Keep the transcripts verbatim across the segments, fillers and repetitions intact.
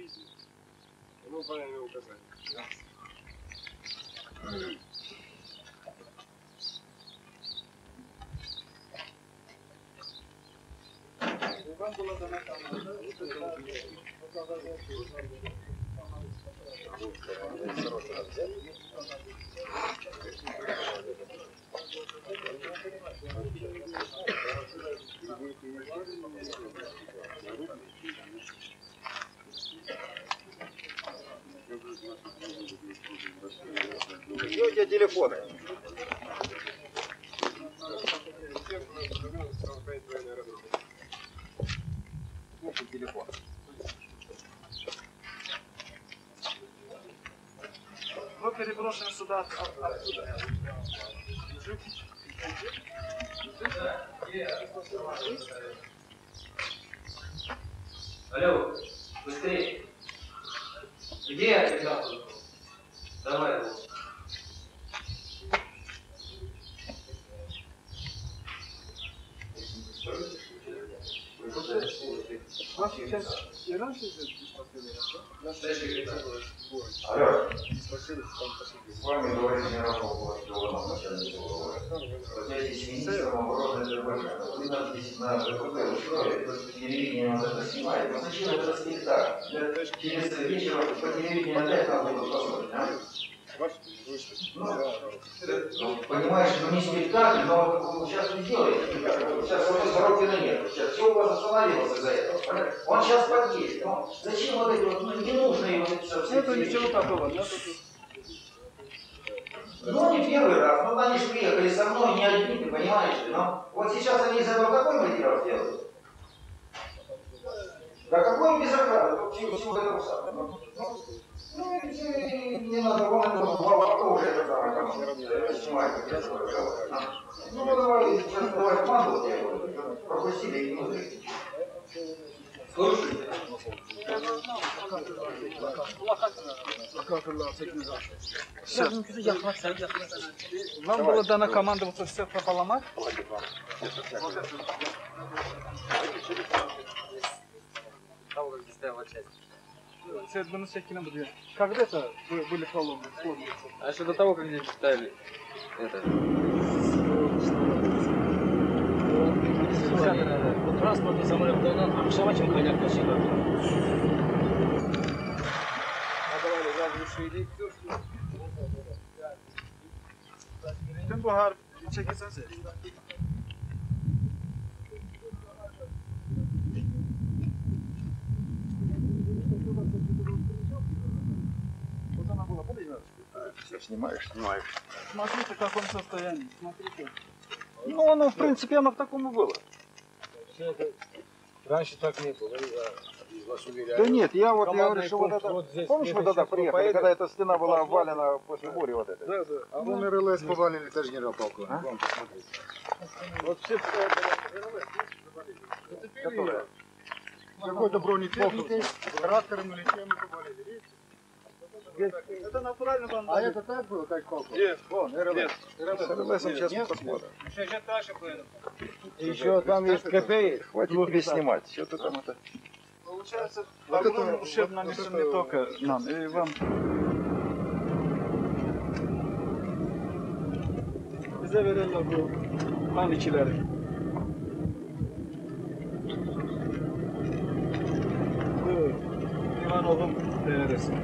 різні. Ну, правильно указати. Вам була дана камера. Где у тебя телефоны? Телефон. Мы переброшены сюда оттуда. Алло, быстрее. Где я тебя? Давай его. Вас сейчас и раньше здесь спросили, да? Алло. С вами говорит генерал полковник начальник уголовного. Я здесь министром обороны Азербайджана. Вы нас здесь на ВКП устроили, телевидение нас это снимает. Но зачем это рассказать так? Через вечер по телевидению опять надо будет посмотреть, а? Ну, понимаешь, ну не спектакль, но вот сейчас вы делаете спектакль. Сейчас у вас Сорокина нет. Сейчас все у вас остановилось из-за этого. Он сейчас подъедет. Ну, зачем вот эти вот, ну не нужно его написать. Это ничего такого, да? Ну, не первый раз. Ну, они же приехали со мной, не одни, ты понимаешь? Но вот сейчас они из этого какой материал делают? Да какой безобразие? Чего этого самого? Ну, не надо, вон уже это самое там снимает, как я свой разговор. Ну, давай, сейчас давай команду, я говорю, пропустили и не слушайте. Вам была дана команда вот все это поломать? Когда это были проломы? А еще до того, как здесь ставили это. Вот транспортный самолет, он акшавачем коняк почти. Tüm bu harf çekilsenize. Вот она была, помните? Все снимаешь, снимаешь. Смотрите, в каком состоянии. Смотрите. Ну, оно, в принципе, оно в таком и было. Раньше так не было, я вас уверяю. Да нет, я вот, я говорю, что вот пункт это... вот здесь, Помнишь, мы здесь тогда сейчас приехали, поедет, когда эта стена была обвалена после бури вот этой? Да, да. А вон РЛС повалили, тоже генерал-полковник. А? Вон, посмотрите. Вот все Которая? Какой-то бронетехник, трактором или чем мы повалили, видите? это натурально вам. А это так было, как полковник? Нет, Вон, РЛС. С РЛСом сейчас Нет? посмотрим. Еще там есть КПИ. Хватит тебе снимать. Что ты там это... Получается, Вот огромный это- ущерб вот нанесен это- не только нам, и вам. Bize verirler bu manikileri. Bu İvanov'un resmi.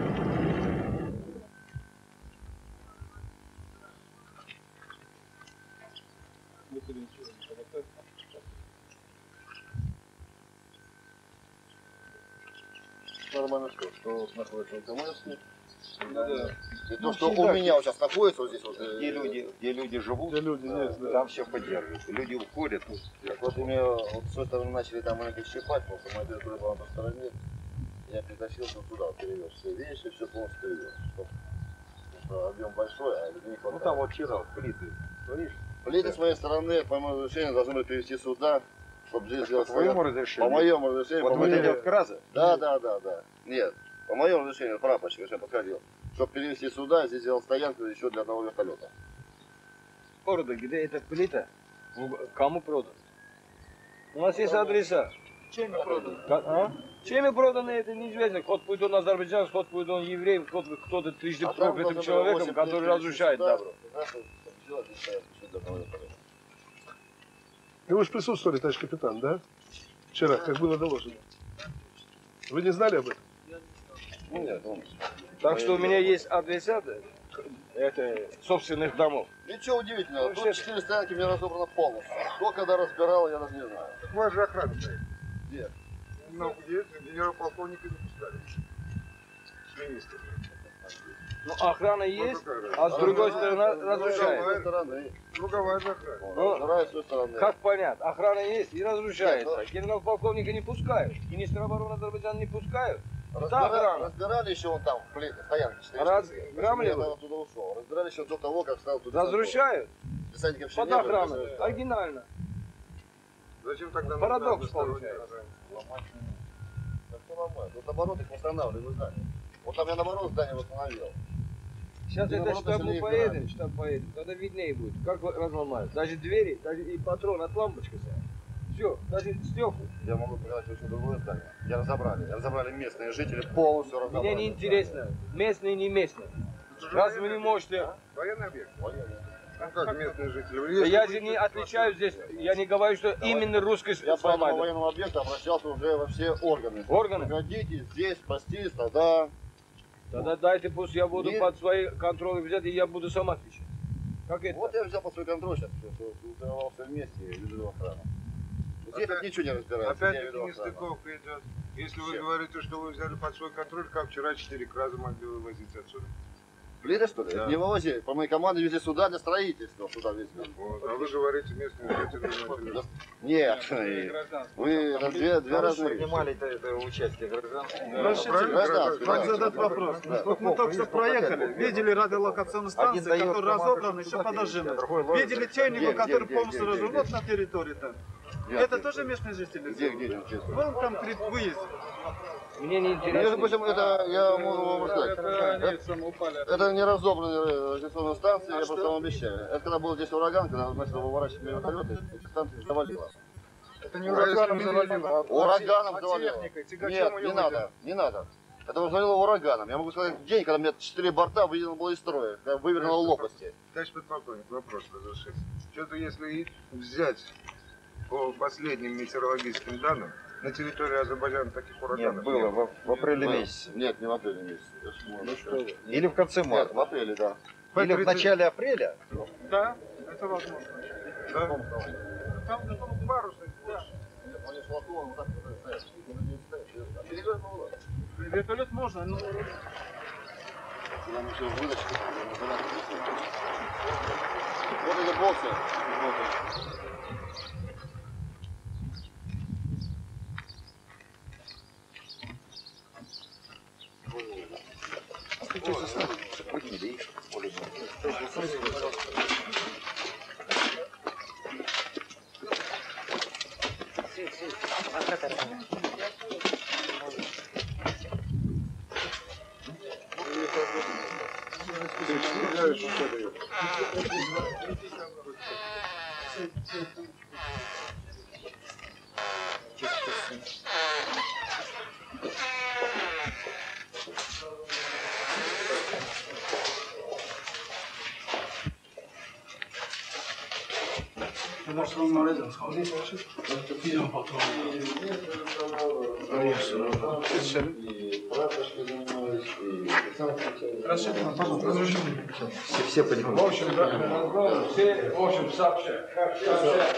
Нормально что, что находится в Камаске. И то, что у меня вот сейчас находится вот здесь вот. э, Где люди, где люди живут, Где люди есть, да. там все поддерживают. Люди уходят. Так вот у меня вот с этого начали там иногда щипать, потому что моя территория была на стороне. Я притащил вот туда, перевез все вещи, все полностью перевез. Потому что объем большой, а людей не Ну хватает. там вот вчера плиты. Смотришь? Плиты с моей стороны, по моему разрешению, должны были перевести сюда, чтобы здесь По сделать твоему стоянку. разрешению. По моему разрешению, Вот по вот моему... эти вот кразы. Да, да, да, да. Нет, по моему разрешению, прапорщик, я подходил. Чтобы перевести сюда, здесь сделал стоянку еще для одного вертолета. Города, где эта плита, кому продана? У нас есть адреса. Чем мы продали? А? Чем проданы, это неизвестно. Ход будет он азербайджанец, ход будет он еврей, ход кто-то трижды А там проклятым должно человеком, восемь который тысяч разрушает сюда, добро. знаешь, вот взяла, здесь стоят, еще для того, это. И вы же присутствовали, товарищ капитан, да? Вчера, как было доложено. Вы не знали об этом? Ну нет, он... Так что у меня есть адвокаты, это собственных домов. Ничего удивительного, Ну, тут все- четыре стоянки мне разобрано полностью. Кто когда разбирал, я даже не знаю. У вас же охрана стоит. Где? Ну, где генерал-полковника не пускали. С министром. Ну, охрана есть, а с другой стороны С разрушает. другой стороны. Круговая же охрана. Ну, Разбираю с той стороны. Как понять? Охрана есть и разрушается. Нет, Генерал-полковника не пускают. Министра обороны Азербайджана не пускают. Разбира- охрана. Разбирали еще вон там, в пле- стоянке. стоит. Разграмливают. Я оттуда ушел. Разбирали еще до того, как стал туда. Разрушают Десантников еще под не было, охраной. разрушали. Оригинально. Зачем тогда Парадокс нужна односторонняя получается. охрана? Да что ломать? Вот наоборот их восстанавливают здание. Вот там я наоборот здание восстановил. Сейчас Ну, это наоборот, штабу если их поедем, брать. штаб поедем, тогда виднее будет, как разломают. Даже двери, даже и патрон от лампочки. Все, даже стекла. Я могу показать очень другое здание. Я разобрали. Я разобрали местные жители, полностью разобрали. Мне не интересно, местные, не местные. Раз вы не можете... Военный объект. Военные. Ну как местные жители? Да Если я вы- же не отличаю здесь, я не говорю, что именно русский Я по этому сломает. военному объекту обращался уже во все органы. Органы? Приходите здесь, спастись, тогда... Тогда дайте, пусть я буду Нет. под свои контролы взять, и я буду сам отвечать. Как это? Вот я взял под свой контроль сейчас, что устроился вместе и веду охрану. Здесь Опять- ничего не разбирается, я Опять-таки веду охрану. нестыковка идет. Если вы Чем? говорите, что вы взяли под свой контроль, как вчера четыре краза могли вывозить отсюда. Плиты, что ли? Да. Не вывозили. По моей команде везли сюда для строительства. Сюда везли. Вот. А вы говорите местные жители. начали. Нет, вы это две, две разные вещи. принимали это участие граждан. Правильно? Гражданский, Как да. задать вопрос? Да. Вот мы только что проехали, видели радиолокационные станции, Один дает которые команду, разобраны, что еще туда подожжены. перейти, а другой ловит. Видели технику, Где, которая где, полностью где, где, развернут где? на территории там. Где? Это тоже местные жители? Где, где, где, где? Вон там при выезде. Мне не Между интересно. прочим, это, я могу вам сказать, это, это не разобранные радиационные станции, я просто вам обещаю. Это когда был здесь ураган, когда начал выворачивать вертолеты, эти станции завалило. Это не ураганом завалило. Ураганом а завалило. техникой, тягачом Нет, ее не вывели. надо, не надо. Это завалило ураганом. Я могу сказать, день, когда у меня четыре борта выведено было из строя, когда вывернуло лопасти. Товарищ подполковник, вопрос разрешите. Что-то если взять по последним метеорологическим данным, на территории Азербайджана таких ураганов Нет, было в, в апреле Было. месяце. Нет, не в апреле месяце. Я ж Ну могу сказать. Или в конце Нет, марта. в апреле, да. Или в начале апреля. Да, это возможно. Да? Там ну, парусный, да. Нет, они шелковым вот так вот стоят. А перевернуло. Вертолет можно, но Нам еще вытащили. Вот эти боксы. Вот. Сохранили их. может он на рядом сходит. Идем потом. Рассчитано, пожалуйста, разрешение. Все, все понимают. В общем, да, разговор, все, в общем, сообщают. Как сообщают.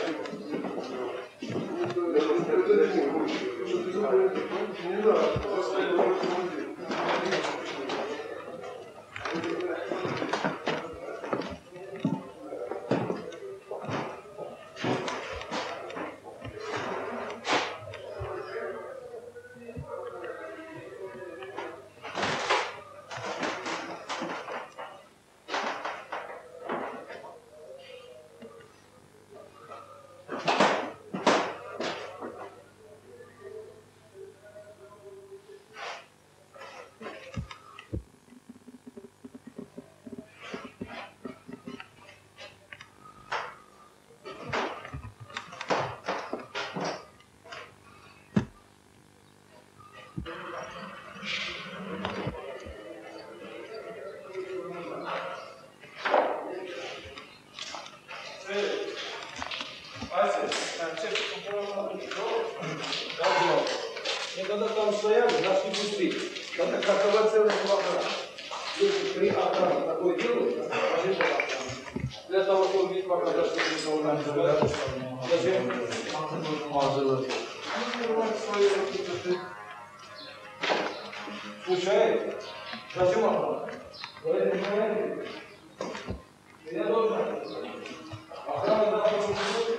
И когда там стояли, нас не пустили. Когда какова целая охрана. Если при охране такое делают, для того, чтобы увидеть, пока дошли до охраны. Зачем? Случайно? Зачем охрана? Я должен. Охрана должна быть.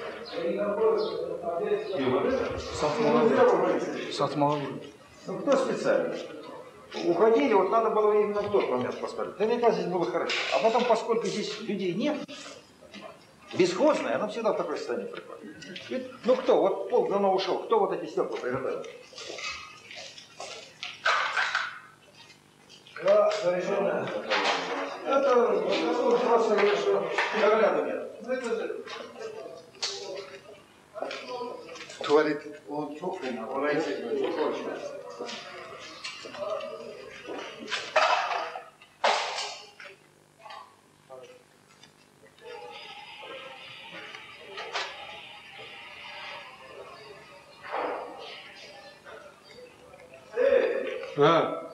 Сатмала. Ну кто специально? Уходили, вот надо было именно в тот момент посмотреть. Наверняка здесь было хорошо. А потом, поскольку здесь людей нет, бесхозное, оно всегда в такое состояние приходит. И, ну кто, вот полк давно ушел, кто вот эти стекла приготовил? Да, совершенно. Это просто говорю, что догляда нет. Творит он чухлина, он этих хочет. А.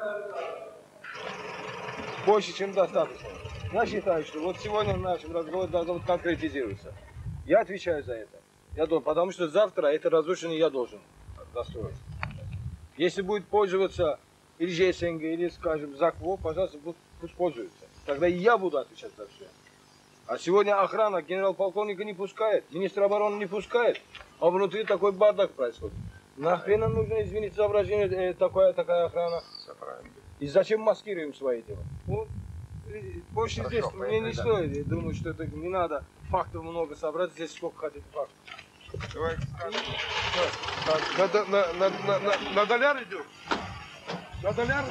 Больше, чем достаточно. Я считаю, что вот сегодня в нашем разговоре должно быть конкретизироваться. Я отвечаю за это. Я должен, потому что завтра это разрушение я должен достроить. Если будет пользоваться или ЖСНГ, или, скажем, ЗАКВО, пожалуйста, пусть пользуются. Тогда и я буду отвечать за все. А сегодня охрана генерал-полковника не пускает, министр обороны не пускает, а внутри такой бардак происходит. Нахрена нужно, извините за выражение, такая, такая охрана? И зачем маскируем свои дела? Вот, больше здесь мне не стоит. Я думаю, что это не надо фактов много собрать, здесь сколько хотите фактов. Давайте скажем. На, на, на, на, на, на доляр идем? На доляр?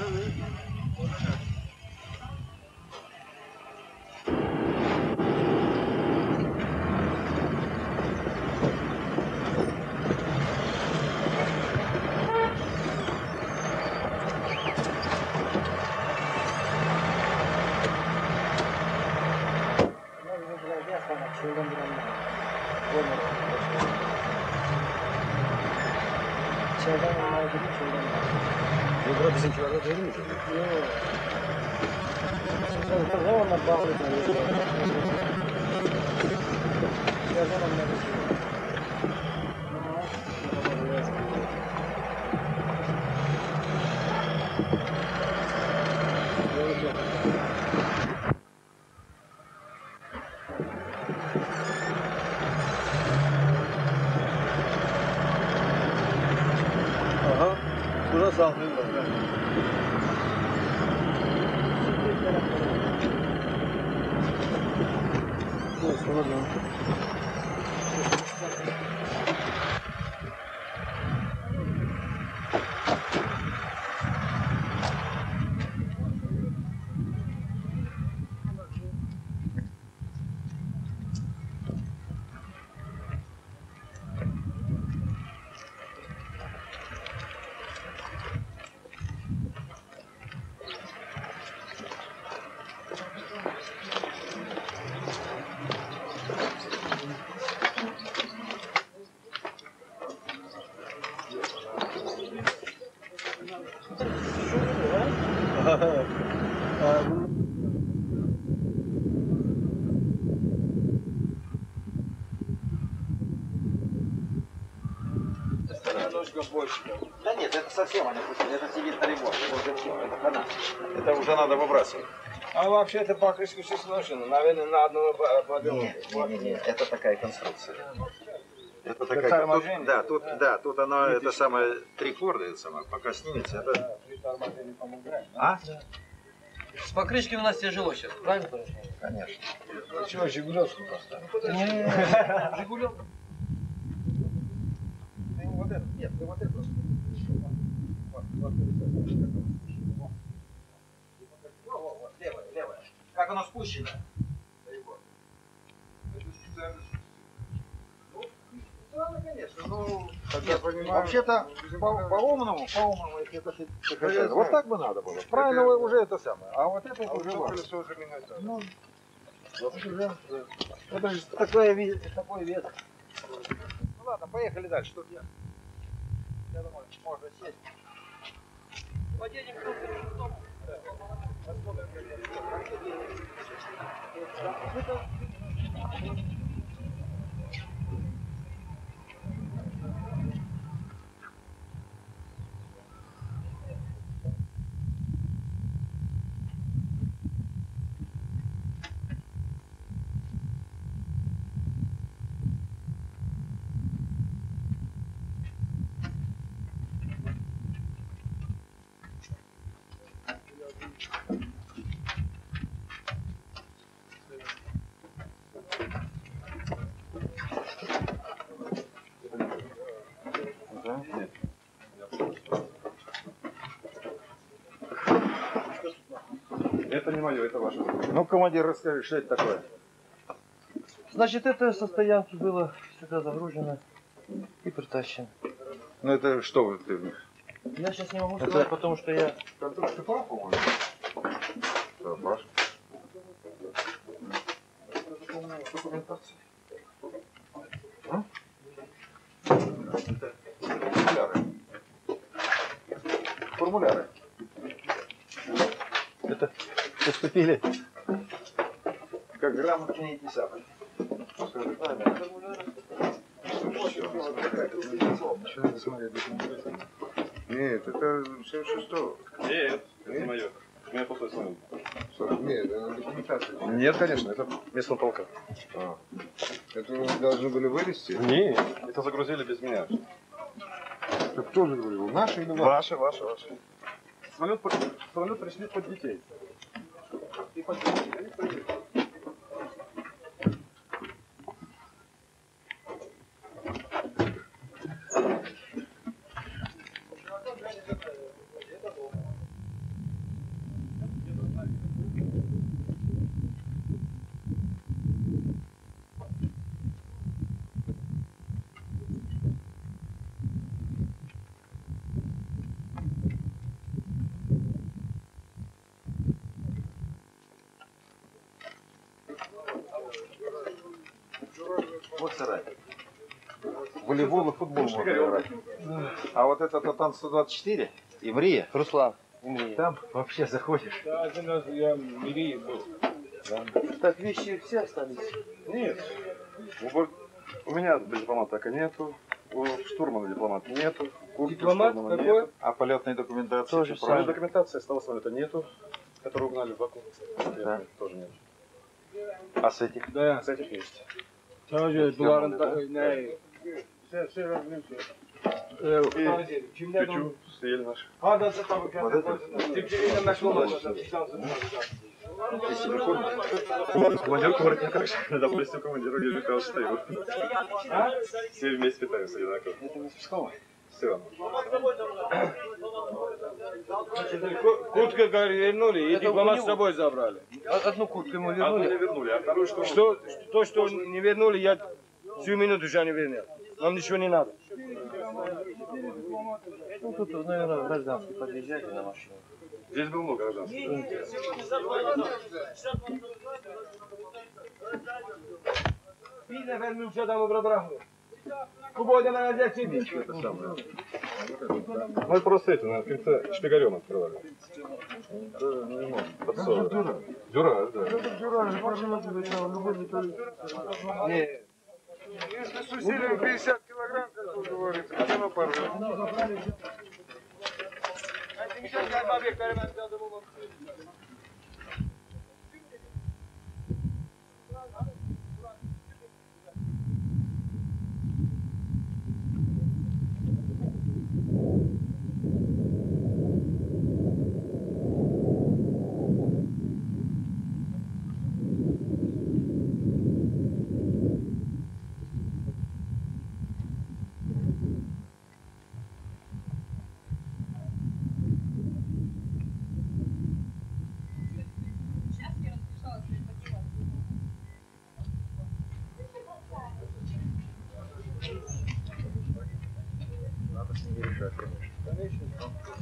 Ага, туда сaldırın da. Bu sonra dön. Немножко больше. Да нет, это совсем они пустили, это сидит на ремонт, это уже все, это хана. Это уже надо выбрасывать. А вообще это покрышка все сношено, наверное, на одного подъема. Нет, нет, нет, нет, это такая конструкция. Это Для такая, торможения? тут, да, тут, да, тут она, это самое, три корда, это самое, пока снимется, это... Да, при торможении помогает. А? С покрышкой у нас тяжело сейчас, правильно? Конечно. Чего, Жигулевскую поставил? Не, Жигулев. Ты вот это, нет, ты вот это. Вот, вот, вот, вот, левое, левое. Как оно спущено? Ну, да, конечно, ну... Тогда понимаю, Вообще-то, по- по-умному, по-умному, если это ты хотел, вот так бы надо было. Правильно, Это- уже это самое. А вот это а уже вот важно. колесо уже менять надо. Ну, это уже, это же такое, ви- такой вес. Ну ладно, поехали дальше. Тут я, я думаю, можно сесть. Подъедем к дому. Посмотрим, как это. Это не мое, это ваше. Ну, командир, расскажи, что это такое? Значит, это со стоянки было сюда загружено и притащено. Ну, это что вы ты? Я сейчас не могу сказать, потому что я... Контрольный прав, по-моему. Да, ваш. Документация. А? Формуляры. Формуляры. Это поступили как грамотные эти самые. Еще надо смотреть документацию. Нет, это семьдесят шестого. Нет, это не мое. Меня просто сломал. Нет, это документация. Нет, конечно, это местного полка. А. Это вы должны были вылезти? Нет, это загрузили без меня. Это кто же говорил? Наши или ваши? Ваши, ваши, ваши. Самолет, под- самолет пришли под детей. И под детей. Они пришли. Вот сарай. Волейбол и футбол можно играть. А вот это Татан сто двадцать четыре и Мрия. Руслан. Там вообще заходишь. Да, один раз я в Мирии был. Так, вещи все остались? Нет. У, бор- у меня дипломата так и нету. У штурмана дипломата нету. Куртки Дипломат штурмана какой? нету. А полетной документации? Тоже всё Правильной правильно? документации с того самолета нету, который угнали в Баку. Да. Тоже нет. А с этих? Да. С этих есть. Sadece duvarın da ne? Печу, съели наши. Hadi sen tabii Вот это? Türkiye'yle meşgul olacağız. Командир воротника, допустим, командир лежит, стою. Все вместе питаемся одинаково. Это не Песково. Все. Куртка вернули и Это у дипломат него. с собой забрали. Одну куртку ему Одну не вернули. вернули, а вторую что? Что, то, что не вернули, я всю минуту же не вернул. Нам ничего не надо. Ну, тут, наверное, гражданский подъезжайте на машину. Здесь было много гражданских. Bir nefer mülk adamı bıra bırakmıyor. Bu boyda ben alacaksın. Это самое. Мы просто это, на крыльце шпигарем открывали. Подсовывали. Дюра, да. Не. Если с усилием пятьдесят килограмм, как вы говорите, где мы порвем?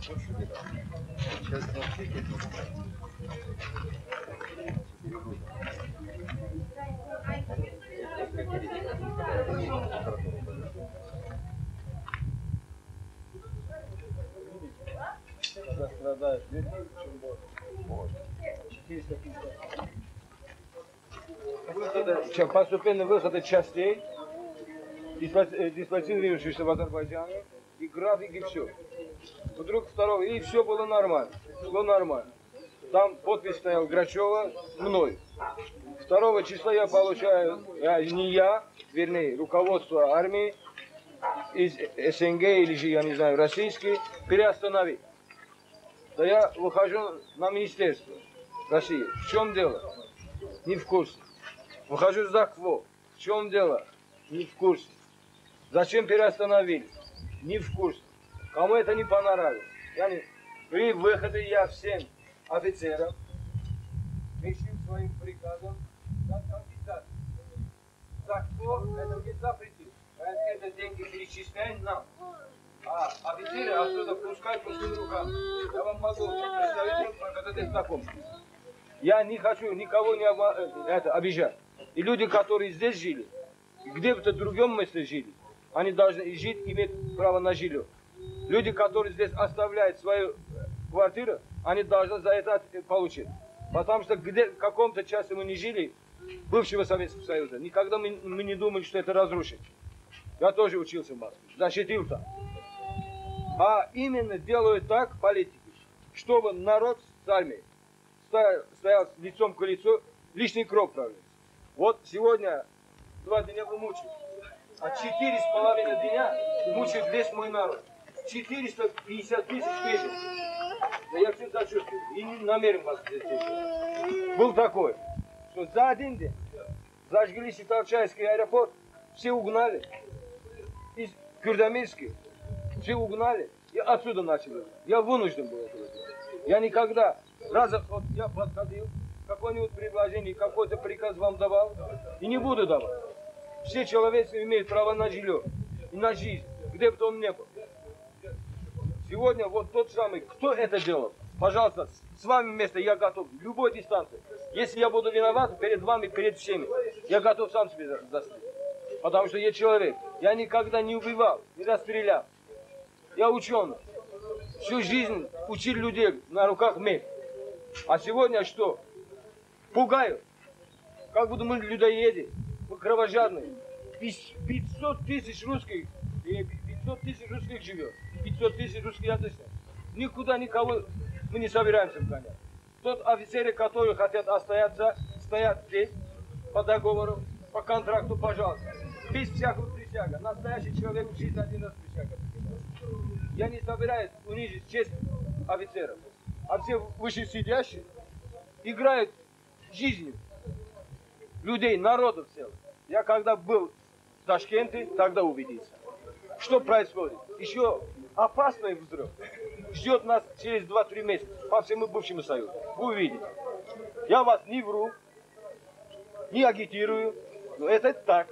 Когда страдают люди, чем больше. четыреста пятьдесят. Выходы, чем постепенно выходы частей, диспансирующихся в Азербайджане, и график, и все. Вдруг второго, и все было нормально. Все нормально. Там подпись стоял Грачева, мной. Второго числа я получаю, я, не я, вернее, руководство армии из СНГ или же, я не знаю, российский, переостановить. Да я выхожу на министерство России. В чем дело? Не в курсе. Выхожу за КВО. В чем дело? Не в курсе. Зачем переостановили? Не в курсе. Кому это не понравилось? Я не... При выходе я всем офицерам решил своим приказом дать компенсацию. За КВО это мне запретил. Это деньги перечисляем нам. А офицеры отсюда пускай пустым рукам. Я вам могу представить, как это знакомство. Я не хочу никого не оба... это, обижать. И люди, которые здесь жили, где-то в другом месте жили, они должны жить, иметь право на жилье. Люди, которые здесь оставляют свою квартиру, они должны за это получить. Потому что где в каком-то часе мы не жили, бывшего Советского Союза, никогда мы, мы не думали, что это разрушит. Я тоже учился в Москве, защитил там. А именно делают так политики, чтобы народ с армией стоял, стоял лицом к лицу, лишний кровь правил. Вот сегодня два дня вы мучаете, а четыре с половиной дня мучает весь мой народ. четыреста пятьдесят тысяч песен. Да я всем сочувствую и не намерен вас здесь держать. Был такой, что за один день зажгли Ситалчайский аэропорт, все угнали из Кюрдамирска. Все угнали и отсюда начали. Я вынужден был это делать. Я никогда, раз вот я подходил, какое-нибудь предложение, какой-то приказ вам давал, и не буду давать. Все человечество имеют право на жилье и на жизнь, где бы то он ни был. Сегодня вот тот самый, кто это делал, пожалуйста, с вами вместе я готов, в любой дистанции. Если я буду виноват перед вами, перед всеми, я готов сам себе застать. Потому что я человек, я никогда не убивал, не расстрелял. Я ученый. Всю жизнь учил людей на руках меч. А сегодня что? Пугаю. Как будто мы людоеды, мы кровожадные. пятьсот тысяч русских, пятьсот тысяч русских живет. пятьсот тысяч русскоязычных. Никуда никого мы не собираемся вгонять. Тот офицеры, которые хотят остаться, стоят здесь по договору, по контракту, пожалуйста. Без всякого присяга. Настоящий человек в жизни один раз присяга. Я не собираюсь унизить честь офицеров. А все вышесидящие играют жизнью людей, народов целых. Я когда был в Ташкенте, тогда убедился. Что происходит? Еще опасный взрыв ждет нас через два-три месяца по всему бывшему Союзу. Вы увидите. Я вас не вру, не агитирую, но это так.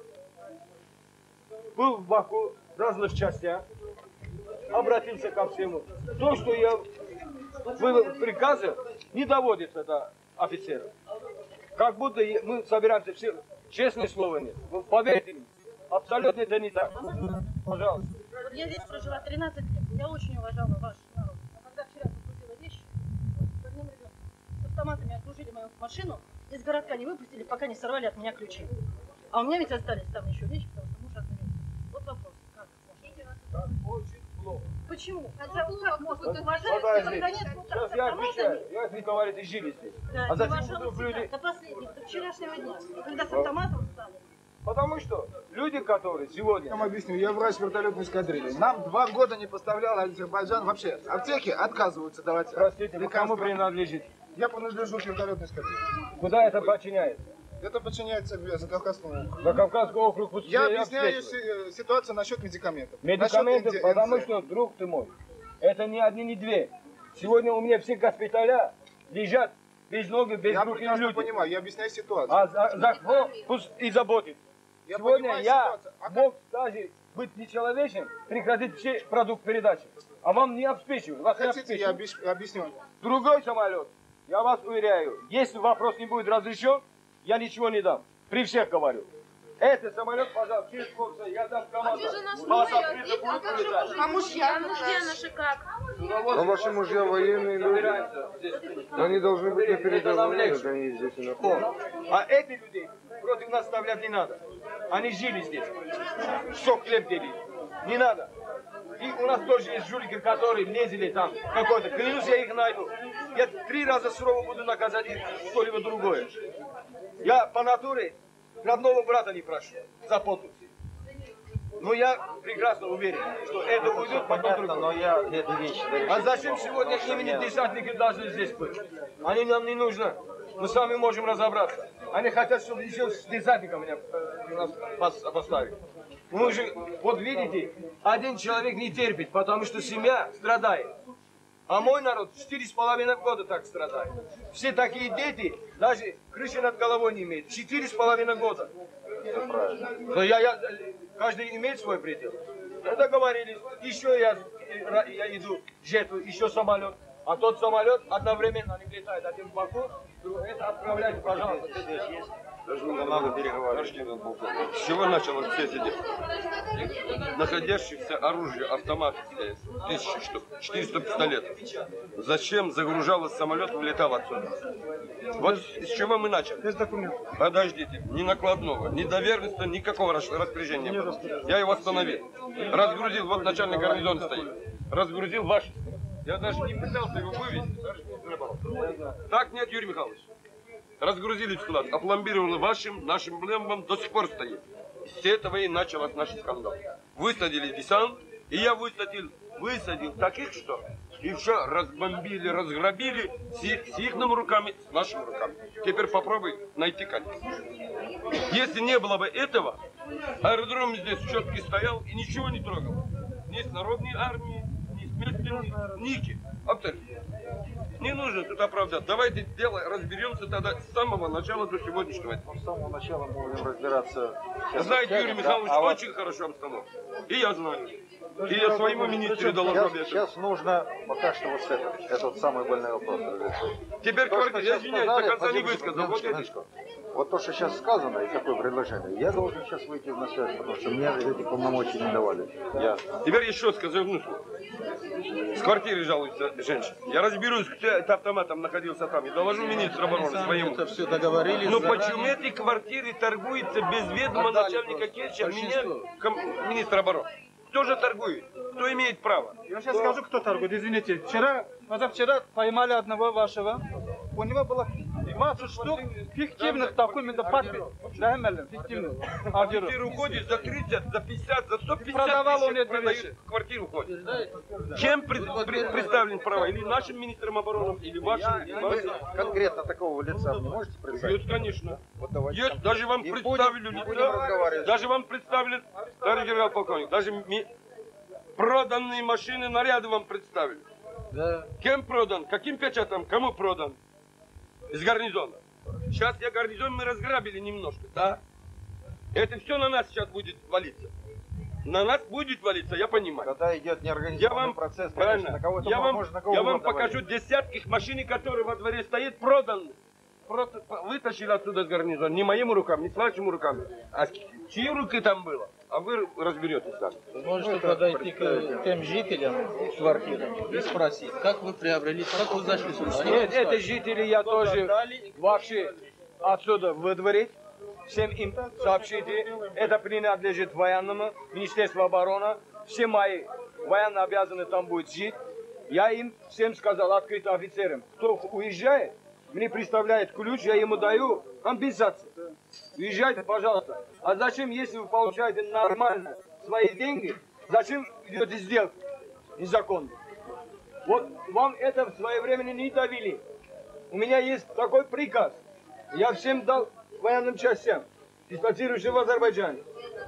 Был в Баку, в разных частях, обратился ко всему. То, что я был в приказе, не доводится до офицеров. Как будто мы собираемся все, честное слово нет. Вы поверьте мне, абсолютно это не так. Пожалуйста. Вот я здесь прожила тринадцать лет, я очень уважала ваш народ. А когда вчера погрузила вещи, с одним ребенком, с автоматами окружили мою машину, из городка не выпустили, пока не сорвали от меня ключи. А у меня ведь остались там еще вещи, потому что муж отменил. Вот вопрос, как это можно? Очень плохо. Почему? Когда вот как можно уважать, Подожди. когда нет вот так Сейчас с я автоматами? отвечаю. Я не говорит, и жили здесь. Да, А и зачем уважала вдруг всегда, люди? до последнего, до вчерашнего дня. И когда с автоматом стали. Потому что люди, которые сегодня... Я вам объясню, я врач вертолетной эскадрильи. Нам два года не поставлял Азербайджан вообще. Аптеки отказываются давать. Простите, вы кому лекарства. принадлежит? Я принадлежу к вертолетной эскадрильи. Куда это подчиняется? Это подчиняется Закавказскому округу. За Кавказский округ пусть Я все объясняю обследуют. си- ситуацию насчет медикаментов. Медикаменты, Насчет потому НД. что, друг ты мой, это не одни, не две. Сегодня у меня все госпиталя лежат без ноги, без Я рук и прекрасно люди. понимаю, я объясняю ситуацию. А за, за кого пусть и заботит. Я Сегодня понимаю я ситуацию. А как- мог даже быть нечеловечным, прекратить все продукт передачи. А вам не обеспечивают. Вас не Хотите, я обеспечивают. объяс- объясню? Другой самолет, я вас уверяю, если вопрос не будет разрешен, я ничего не дам. При всех говорю. Этот самолет, пожалуйста, через полчаса я дам команду. Вас открыто будет полетать. А мужья? А мужья наши как? А ваши мужья военные люди? Они должны быть на передовой, они здесь и находятся. А эти людей против нас вставлять не надо. Они жили здесь. Сок хлеб делили. Не надо. И у нас тоже есть жулики, которые лезли там какой-то. Клянусь, я их найду. Я три раза сурово буду наказать их что-либо другое. Я по натуре родного брата не прошу за подпись. Но я прекрасно уверен, что это уйдет потом Понятно, но другое. я эти вещи дорешил. А зачем сегодня именно десантники должны здесь быть? Они нам не нужны. Мы сами можем разобраться. Они хотят, чтобы еще с десантником меня э, нас пос- поставить. Мы же, вот видите, один человек не терпит, потому что семья страдает. А мой народ четыре с половиной года так страдает. Все такие дети, даже крыши над головой не имеют. Четыре с половиной года. Но я, я, каждый имеет свой предел. Договорились. Еще я, я иду, жету, еще самолет. А тот самолет одновременно они летают. Один в Баку, другой. Это отправляйте, пожалуйста. Даже не надо переговаривать. С чего началось все эти дела? Находящихся оружие автоматическое, тысячи штук, четыреста пистолетов. Зачем загружалось самолет и вылетал отсюда? Вот с чего мы начали. Подождите, ни накладного, ни доверенности, никакого распоряжения не было. Я его остановил. Разгрузил, вот начальник гарнизона стоит. Разгрузил ваш. Я даже не пытался его вывести. Так нет, Юрий Михайлович. Разгрузили склад, опломбировали вашим, нашим блембом, до сих пор стоит. С этого и начался наш скандал. Высадили десант, и я высадил, высадил таких, что и все разбомбили, разграбили с, их- с их руками, с нашими руками. Теперь попробуй найти конец. Если не было бы этого, аэродром здесь четкий стоял и ничего не трогал. Ни с народной армии, ни с местными, ники. Абсолютно. Не нужно тут оправдать. Давайте дело разберемся тогда с самого начала до сегодняшнего дня. С самого начала мы будем разбираться. Сейчас Знаете, Юрий да, Михайлович а вот очень хорошо обстановку. И я знаю. И я своему министру доложу об сейчас, этом. сейчас нужно пока что вот с этого. Это вот самый больной вопрос. разрешить. Теперь, То, что квартира, я сейчас извиняюсь, сказали, до конца не подождите, высказал. Вот минуточку, это. минуточку. Вот то, что сейчас сказано, и такое предложение, я должен сейчас выйти на связь, потому что мне эти полномочия не давали. Я... Теперь еще скажу одну слово. С квартиры жалуется женщина. Я разберусь, кто это автоматом находился там. И доложу министру обороны своему. Это все договорились. Но заранее. почему эти квартиры торгуются без ведома Отдали начальника просто. Керчи, а меня, Большинство. ком- министра обороны? Кто же торгует? Кто имеет право? Я сейчас скажу, кто торгует, извините. Вчера, позавчера поймали одного вашего. У него было двадцать штук фиктивных документов, подпись. Да, Эмиль, фиктивных. Ордеров. Квартиру ходит за тридцать, за пятьдесят, за сто пятьдесят Продавал он тысяч эти продают, вещи. квартиру ходит. Кем пред- пред- представлен право? Или нашим министром обороны, или вашим? или Вы вашим? конкретно такого лица вы не можете представить? Есть, конечно. Вот давайте. Есть, даже вам И будем- представили и будем лицо, разговаривать. даже вам представили, товарищ генерал-полковник, даже ми- проданные машины, наряды вам представили. Да. Кем продан? Каким печатом? Кому продан? Из гарнизона. Сейчас я гарнизон мы разграбили немножко, да? Это все на нас сейчас будет валиться. На нас будет валиться, я понимаю. Когда идет Я неорганизованный вам, процесс, конечно, правильно, на кого-то я вам, можно, на кого я вам угодно покажу валить. десятки машин, которые во дворе стоят, проданы. Просто вытащили оттуда с гарнизона. Не моими руками, не с вашими руками. А чьи руки там было? А вы разберетесь сами. Можете подойти к тем жителям квартиры и спросить, как вы приобрели, как вы зашли сюда. Они Нет, вам это жители я тоже вообще отсюда выдворить. Всем им сообщите, это принадлежит военному, Министерству обороны. Все мои военно обязаны там будут жить. Я им всем сказал, открыто офицерам, кто уезжает, мне представляет ключ, я ему даю компенсацию. Уезжайте, пожалуйста. А зачем, если вы получаете нормально свои деньги, зачем идете сделки незаконно? Вот вам это в свое время не довели. У меня есть такой приказ. Я всем дал военным частям, дислоцирующим в Азербайджане.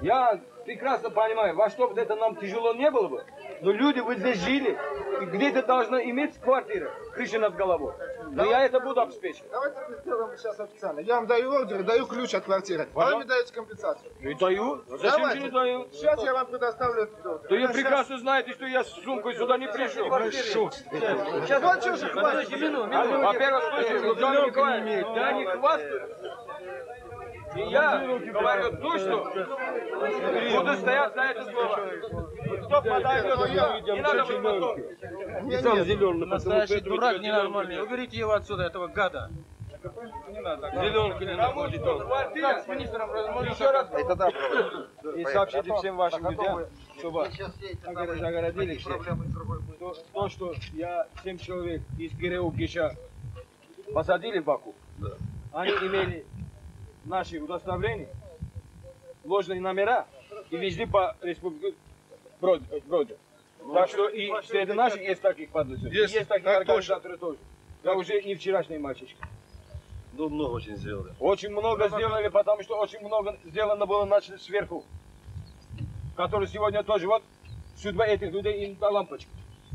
Я прекрасно понимаю, во что бы это нам тяжело не было бы, но люди вы здесь жили, и где-то должна иметь квартира, крыша над головой. Но я это буду обеспечивать. Давайте мы сделаем сейчас официально. Я вам даю ордер, даю ключ от квартиры. А вы мне даете компенсацию. Не даю. Зачем Давайте. же не даю? Сейчас я вам предоставлю этот ордер. Да я прекрасно знаете, что я с сумкой сюда не пришел. Сейчас вот что же хватит. Во-первых, слушайте, Владимир Николаевич, я не хвастаюсь. И я говорю то, что буду стоять за это слово. Кто подойдет, не надо быть потом. Не сам зеленый, Настоящий дурак ненормальный. Уберите его отсюда, этого гада. Зеленка не находит. Квартира с министром еще раз. Это да, И сообщите всем вашим людям, чтобы загородили все. То, то, что я семь человек из ГРУ ГИШа посадили в Баку, они имели наши удостоверения, ложные номера и везде по республике бродят. Так что и среди наших есть таких подлецов. Есть, есть такие организаторы тоже. Я уже не вчерашний мальчишка. Ну, много очень сделали. Очень много сделали, потому что очень много сделано было начали сверху. Которые сегодня тоже, вот, судьба этих людей им на лампочку.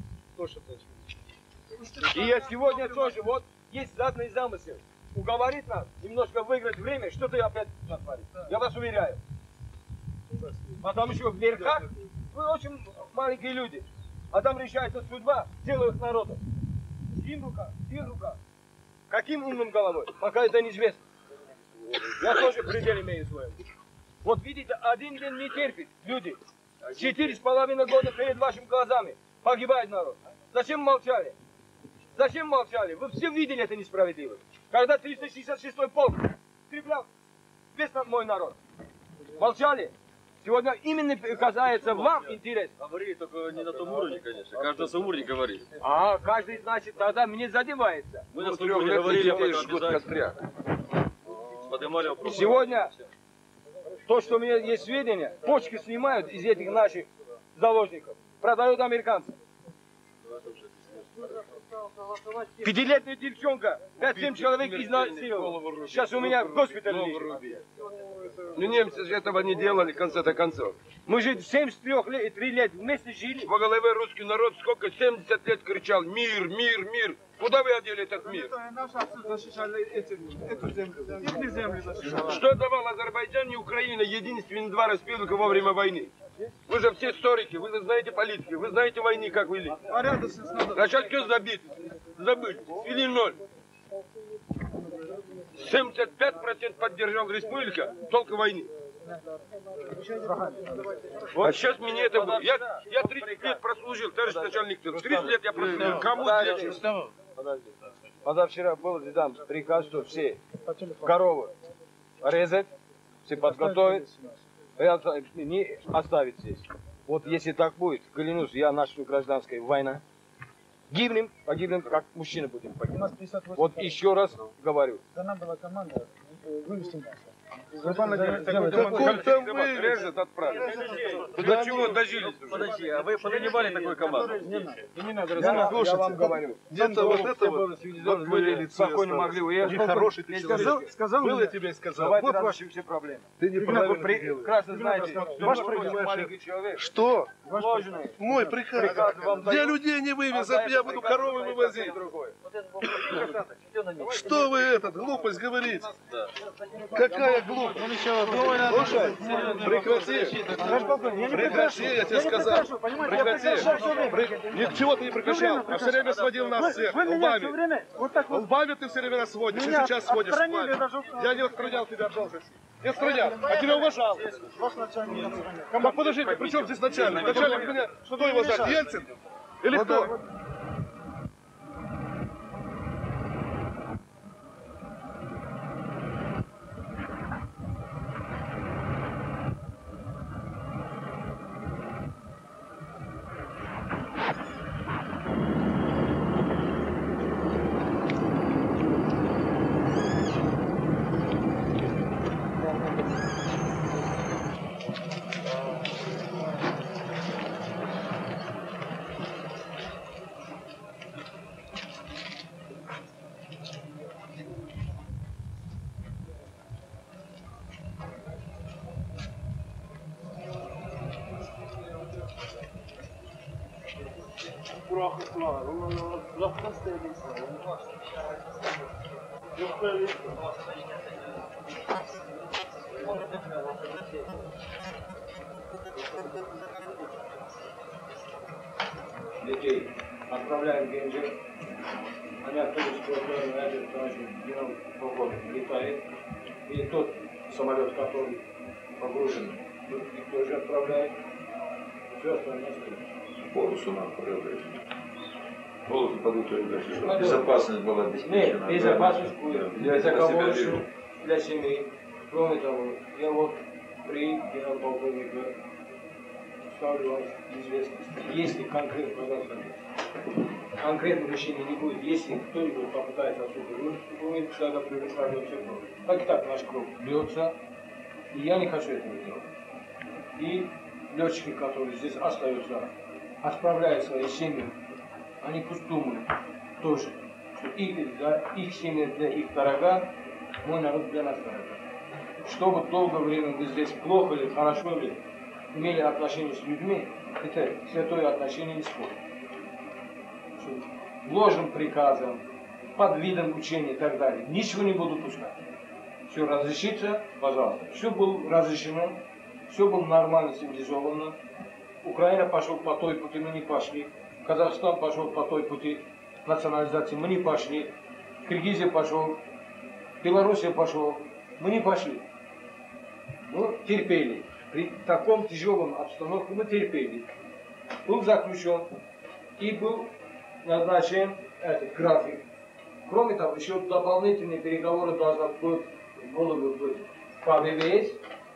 И я сегодня тоже, вот, есть задний замысел. Уговорить нас, немножко выиграть время, что-то опять натворить. Я вас уверяю. Потому что в верхах вы очень маленькие люди. А там решается судьба целых народов. Чьим рука, чьим рука. Каким умным головой? Пока это неизвестно. Я тоже предел имею свой. Вот видите, один день не терпит люди. Четыре с половиной года перед вашими глазами погибает народ. Зачем молчали? Зачем молчали? Вы все видели это несправедливость. Когда триста шестьдесят шестой полк скреплял весь мой народ. Молчали? Сегодня именно касается вам интерес. Говори, только не на том уровне, конечно. Каждый свой уровень говорит. А каждый, значит, тогда мне задевается. Мы на своем уровне говорили, а поднимали вопрос. Сегодня то, что у меня есть сведения, почки снимают из этих наших заложников, продают американцам. Пятилетняя девчонка, пять-семь человек изнасиловал. Сейчас у меня в госпитале лежит. Ну немцы же этого не делали в конце-то концов. Мы же семьдесят три лет вместе жили. Во голове русский народ сколько, семьдесят лет кричал: мир, мир, мир. Куда вы одели этот мир? Наши отцы защищали эти, эту землю. Их земли защищали. Что давал Азербайджан и Украина единственные два республика во время войны? Вы же все историки, вы знаете политики, вы знаете войны, как вели. Начать что забить? Забыть. Или ноль. семьдесят пять процентов поддержал республика, только войны. Вот сейчас мне это было. Я, я тридцать лет прослужил, товарищ начальник. тридцать лет я прослужил. Кому для Позавчера был там приказ, что все коровы резать, все подготовить, не оставить здесь. Вот если так будет, клянусь, я начну гражданская война. Гибнем, погибнем, как мужчины будем погибнуть. Вот еще раз говорю. Дана была команда вывести нас. Какой там режет, отправить. До чего дожились? Подожди, а вы поднимали такую команду? Не надо разговаривать, я вам говорю. Где-то вот это вот, вот вы спокойно могли уехать. Хороший ты человек. Сказал, Был я тебе сказал. Давайте Вот разрешим все проблемы. Ты неправильно Вы сделал. прекрасно знаете, Ваш что приказ. маленький человек. Что? Сложный. Мой приказ. Приказ вам Я дают. людей не А вывез, за а я это буду приказ коровы дает вывозить. другой. Что вы этот, глупость говорите? Какая глупость? Слушай, прекрати. Прекрати, я тебе сказал. Прекрати. Пре- Ничего ты не прекращал, а все время сводил нас всех лбами. Лбами ты все время нас сводишь, и сейчас сводишь лбами. Я не отстранял тебя от должности. Не отстранял, а тебя уважал. Так подождите, при чем здесь начальник? Начальник меня, что его зовут? Ельцин? Или кто? bırakıklar. Onlarla uzaktan sevdiysen. Yok böyle. Детей отправляем в Генджи. Они отправились в Генджи, потому полгода летает. И тот самолет, который погружен, их тоже отправляет. Все остальное стоит. Полосу нам проявляет. Полосу подготовили дальше, чтобы безопасность была обеспечена. Нет, безопасность будет. Я Для за кого себя еще? верю. Для семьи. Кроме того, я вот при генерал-полковнике ставлю вас в известность. Если конкретно конкретного решения не будет, если кто-нибудь попытается отсюда, мы тогда предоставим все кровь. Так и так наш кровь льется, и я не хочу этого делать. И летчики, которые здесь остаются, отправляют свои семьи, они пусть думают тоже, что их, да, их семья для их дорога, мой народ для нас дорога. Чтобы долгое время мы здесь плохо или хорошо ли имели отношения с людьми, это святое отношение не спорит. Ложным приказом, под видом учения и так далее. Ничего не буду пускать. Все разрешится, пожалуйста. Все было разрешено, все было нормально, цивилизованно. Украина пошел по той пути, мы не пошли. Казахстан пошел по той пути национализации, мы не пошли. Киргизия пошел, Белоруссия пошел, мы не пошли. Ну, терпели. При таком тяжелом обстановке мы терпели. Был заключен и был назначен этот график. Кроме того, еще дополнительные переговоры должны быть, могут быть по ВВС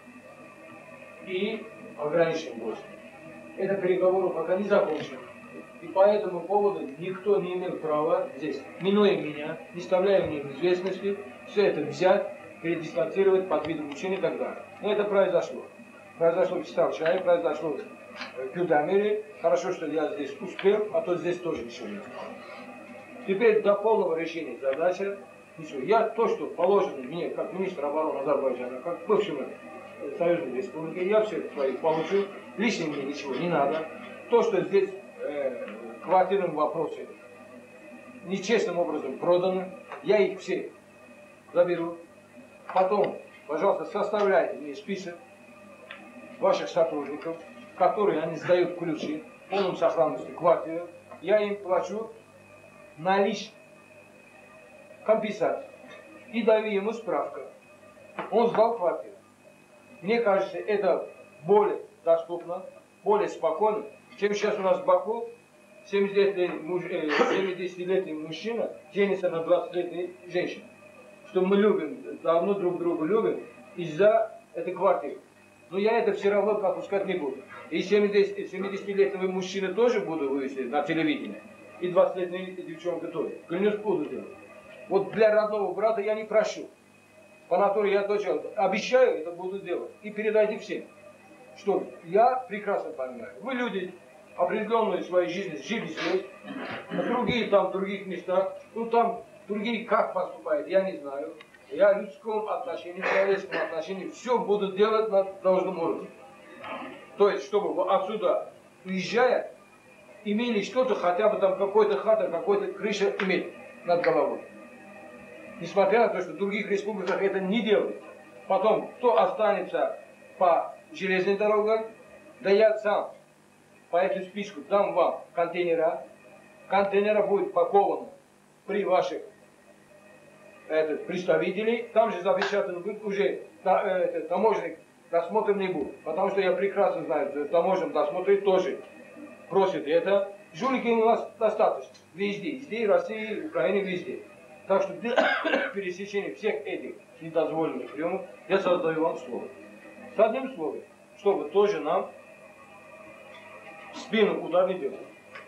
и ограниченным гостем. Это переговоры пока не закончены. И по этому поводу никто не имел права здесь, минуя меня, не ставляя мне в известности, все это взять, передислоцировать под видом учения и так далее. Но это произошло. Произошло в Читалчае, произошло в Кюрдамире. Хорошо, что я здесь успел, а то здесь тоже ничего не успел. Теперь до полного решения задача. Ничего. Я то, что положено мне, как министр обороны Азербайджана, как бывшему союзной республике, я все это свои получу. Лишнего мне ничего не надо. То, что здесь э, в квартирном вопросе нечестным образом продано, я их все заберу. Потом, пожалуйста, составляйте мне список ваших сотрудников, которые они сдают ключи, в полном сохранности квартиры. Я им плачу наличные компенсацию. И даю ему справку. Он сдал квартиру. Мне кажется, это более доступно, более спокойно, чем сейчас у нас в Баку семидесятилетний мужчина женится на двадцатилетней женщине. Что мы любим, давно друг друга любим из-за этой квартиры. Но я это все равно пропускать не буду. И семидесятилетнего мужчины тоже буду вывести на телевидение. И двадцатилетней девчонка тоже. Клянусь, буду делать. Вот для родного брата я не прошу. По натуре я точно обещаю, это буду делать. И передайте всем, что я прекрасно понимаю. Вы люди определенную свою жизнь жили здесь, а другие там в других местах. Ну там другие как поступают, я не знаю. Я в людском отношении, в человеческом отношении все буду делать на должном уровне. То есть, чтобы отсюда, уезжая, имели что-то, хотя бы там какой-то хата, какой-то крыша иметь над головой. Несмотря на то, что в других республиках это не делают. Потом, кто останется по железной дороге, да я сам по этому списку дам вам контейнера. Контейнера будет пакован при ваших этот, представителей. Там же запечатан будет уже этот, таможенник досмотр не будет. Потому что я прекрасно знаю, что таможенный досмотр тоже просит это. Жулики у нас достаточно. Везде. Везде, в России, в Украине, везде. Так что для пересечения всех этих недозволенных приемов я создаю вам слово. С одним словом, чтобы тоже нам в спину удар не делать.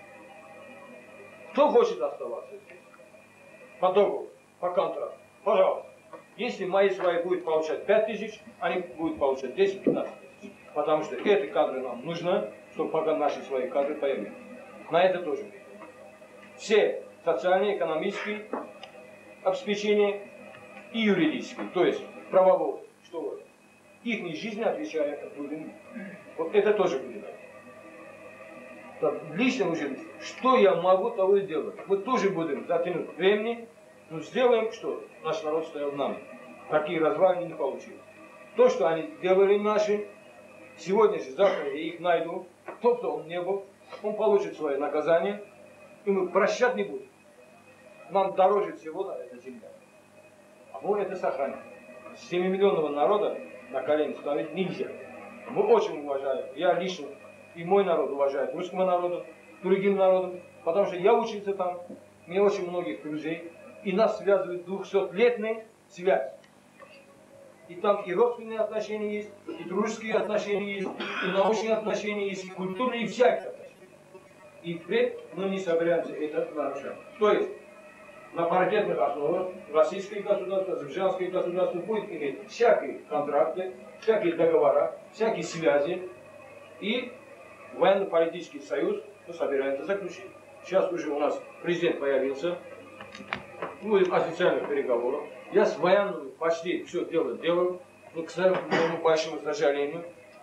Кто хочет оставаться здесь? По договору, по контракту. Пожалуйста. Если мои свои будут получать пять тысяч, они будут получать десять-пятнадцать тысяч. Потому что эти кадры нам нужны, чтобы пока наши свои кадры появились. На это тоже. Все социальные, экономические обеспечения и юридические, то есть правового, что их жизни отвечает будем. Вот это тоже будет. Так, лично уже, что я могу, того и делать. Мы тоже будем затянуть времени, но сделаем, что наш народ стоял нам. Такие развалины не получилось. То, что они делали наши, сегодня же, завтра я их найду. Тот, кто он не был, он получит свое наказание, и мы прощать не будем. Нам дороже всего эта земля. А мы это сохраним. Семимиллионного народа на колени ставить нельзя. Мы очень уважаем, я лично, и мой народ уважает русского народа, другим народам, потому что я учился там, у меня очень многих друзей, и нас связывает двухсотлетная связь. И там и родственные отношения есть, и дружеские отношения есть, и научные отношения есть, и культурные, и всякие отношения. И впредь мы не собираемся это нарушать. То есть, на паритетных основах российское государство, азербайджанское государство будет иметь всякие контракты, всякие договора, всякие связи, и военно-политический союз мы собираемся заключить. Сейчас уже у нас президент появился, будет официальных переговоров. Я с военными почти все дело делаю, но, к своему большому сожалению,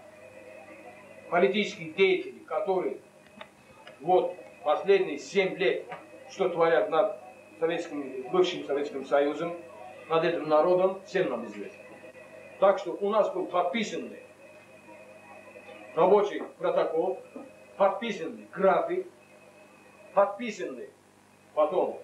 политические деятели, которые вот последние семь лет, что творят над Советским, бывшим Советским Союзом, над этим народом, всем нам известно. Так что у нас был подписанный рабочий протокол, подписанный график, подписанный потом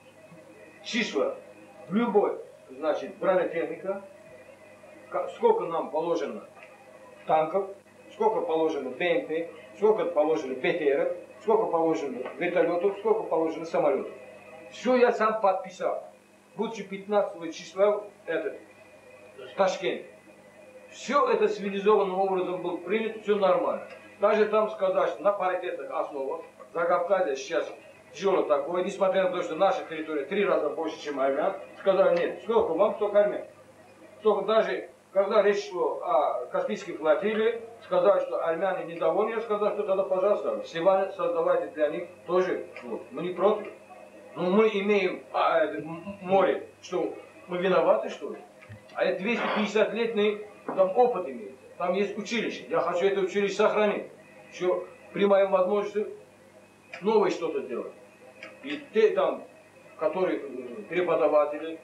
числа в любой, значит, бронетехника, сколько нам положено танков, сколько положено БМП, сколько положено БТР, сколько положено вертолетов, сколько положено самолетов. Все я сам подписал. Будучи пятнадцатого числа этот, в Ташкенте. Все это цивилизованным образом было принято, все нормально. Даже там сказать, что на паритетных основах, Закавказье сейчас дело такое, несмотря на то, что наша территория три раза больше, чем армян, сказали, нет, сколько вам, столько армян. Только даже, когда речь шла о Каспийской флотилии, сказали, что армяне недовольны, я сказал, что тогда, пожалуйста, Севане создавайте для них тоже, вот, мы не против. Но мы имеем а, это, море, что мы виноваты, что ли? А это двести пятьдесят летний там опыт имеется. Там есть училище. Я хочу это училище сохранить. Еще при моей возможности новое что-то делать. И те там, которые преподаватели,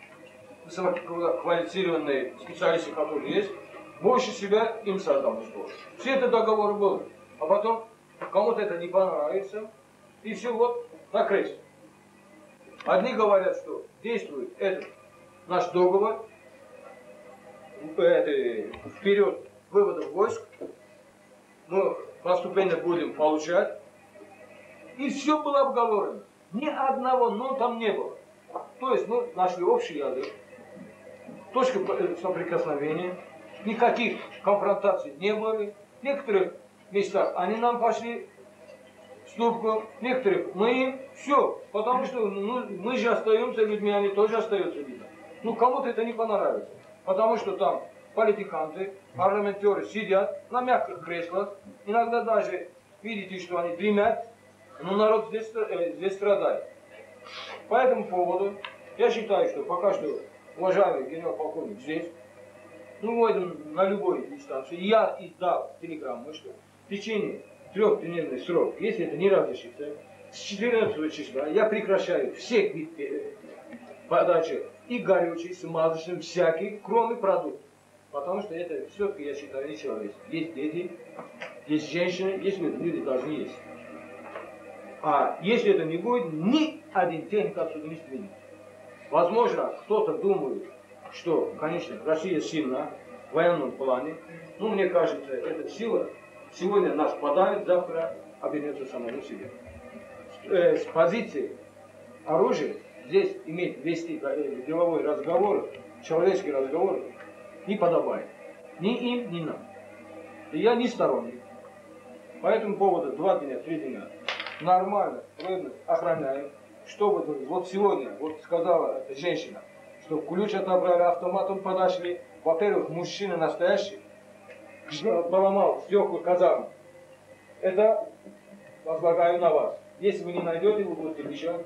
высококвалифицированные специалисты, которые есть, больше себя им создам школу. Все это договоры были. А потом кому-то это не понравится. И все вот на крест. Одни говорят, что действует этот наш договор, это, вперед выводом войск, мы постепенно будем получать. И все было обговорено. Ни одного «но» там не было. То есть мы нашли общий язык, точка соприкосновения, никаких конфронтаций не было. В некоторых местах они нам пошли ступку, некоторых мы им, все, потому что ну, мы же остаемся людьми, они тоже остаются людьми. Ну кому-то это не понравится, потому что там политиканты, парламентеры сидят на мягких креслах, иногда даже видите, что они дремят, но народ здесь, э, здесь страдает. По этому поводу я считаю, что пока что уважаемый генерал-полковник здесь, ну войдем на любой дистанции, я и дал телеграмму, что в течение трехдневный срок, если это не разрешится, с четырнадцатого числа я прекращаю все виды подачи и горючий, смазочным, всякий, кроме продуктов. Потому что это все-таки, я считаю, не человечество. Есть дети, есть женщины, есть люди, люди должны есть. А если это не будет, ни один техник отсюда не сдвинется. Возможно, кто-то думает, что, конечно, Россия сильна в военном плане. Но мне кажется, эта сила сегодня нас подавит, завтра обернется самому себе. Э, с позиции оружия здесь иметь вести деловой разговор, человеческий разговор не подобает. Ни им, ни нам. И я не сторонник. По этому поводу два дня, три дня нормально, правильно охраняем. Чтобы вот сегодня, вот сказала эта женщина, что ключ отобрали, автоматом подошли. Во-первых, мужчина настоящий, поломал стекла казармы. Это возлагаю на вас. Если вы не найдете, вы будете лишен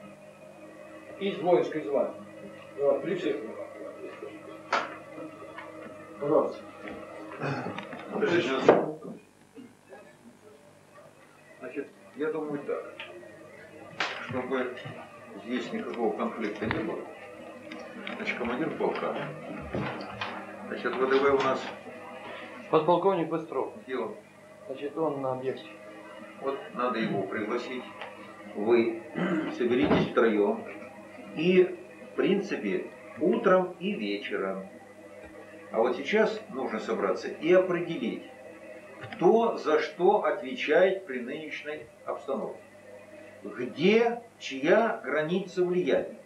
из воинской звания. Вот, при всех. Пожалуйста. Я думаю так. Чтобы здесь никакого конфликта не было. Значит, командир полка. Значит, ВДВ у нас... Подполковник Быстров. Где он? Значит, он на объекте. Вот надо его пригласить. Вы соберитесь втроем. И, в принципе, утром и вечером. А вот сейчас нужно собраться и определить, кто за что отвечает при нынешней обстановке. Где чья граница влияния.